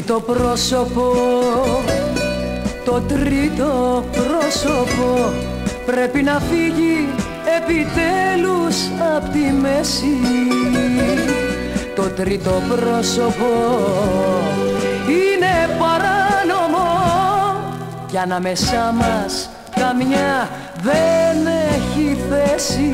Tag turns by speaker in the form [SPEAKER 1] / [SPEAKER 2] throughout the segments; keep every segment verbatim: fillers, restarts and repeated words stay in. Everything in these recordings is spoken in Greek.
[SPEAKER 1] τρίτο πρόσωπο, το τρίτο πρόσωπο πρέπει να φύγει επιτέλους απ' τη μέση. Το τρίτο πρόσωπο είναι παράνομο κι ανάμεσά μας καμιά δεν έχει θέση.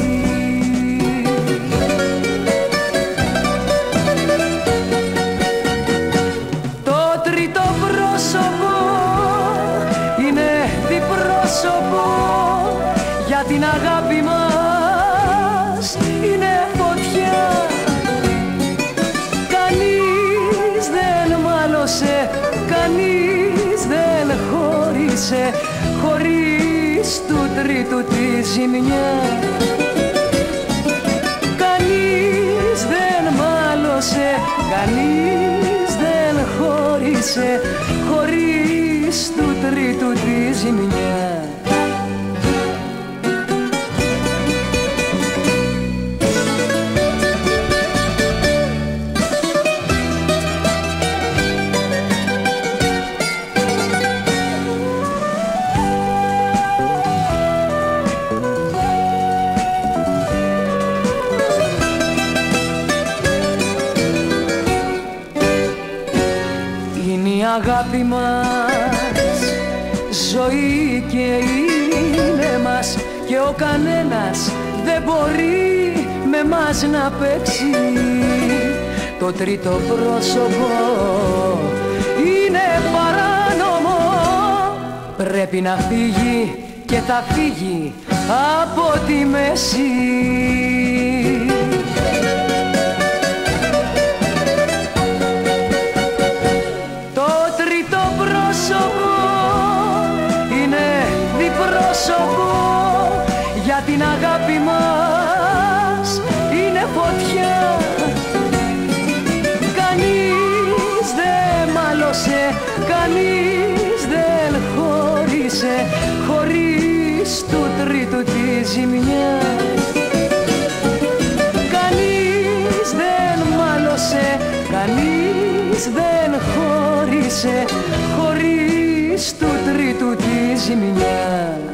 [SPEAKER 1] Το τρίτο πρόσωπο είναι διπρόσωπο, για την αγάπη μας είναι φωτιά. Κανείς δεν μάλωσε, κανείς δεν χώρισε χωρίς του τρίτου τη ζημιά. Κανείς δεν μάλωσε, κανείς δεν χώρισε χωρίς του τρίτου τη ζημιά. Η αγάπη μας ζωή και είναι μας και ο κανένας δεν μπορεί με μας να παίξει. Το τρίτο πρόσωπο είναι παράνομο, πρέπει να φύγει και θα φύγει από τη μέση. Για την αγάπη μας είναι φωτιά. Κανείς δεν μάλωσε, κανείς δεν χώρισε χωρίς του τρίτου τη ζημιά. Κανείς δεν μάλωσε, κανείς δεν χώρισε χωρίς του τρίτου τη ζημιά.